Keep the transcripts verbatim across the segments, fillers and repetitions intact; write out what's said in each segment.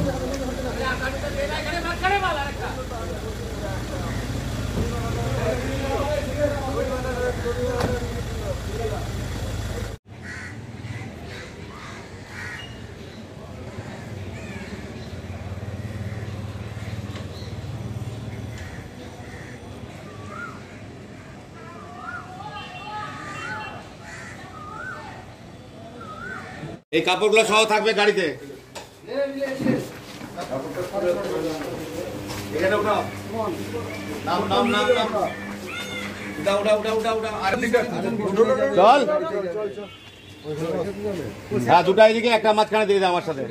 এই কাপড়গুলো সহ থাকবে গাড়িতে। এখানে উঠাও, নাম নাম নাম নাম উঠা উঠা উঠা উঠা উঠা আর চল। হ্যাঁ দুটা এদিকে, একটা মাঝখানে দিয়ে দে আমার সাথে।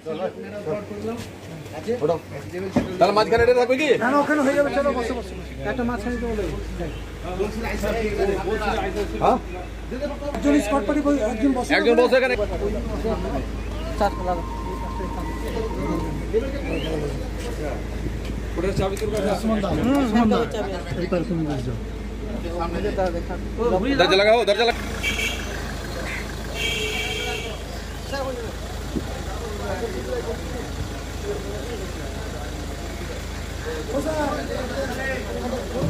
তাহলে মাঝখানে এটা থাকবে কি? না ওখানে হয়ে যাবে, চলো বসে বসে একটা মাঝখানে তো বলে হ্যাঁ একজন স্পট পার্টি কই একজন বসে একজন বসে এখানে। চার লাগা ওটা চাবি তোর কাছে আসমান দাও। হুম দাও চাবি এই পারে তুমি বসে যাও। সামনে দে দাও দেখা দরজা লাগাও, দরজা লাগা। ওসা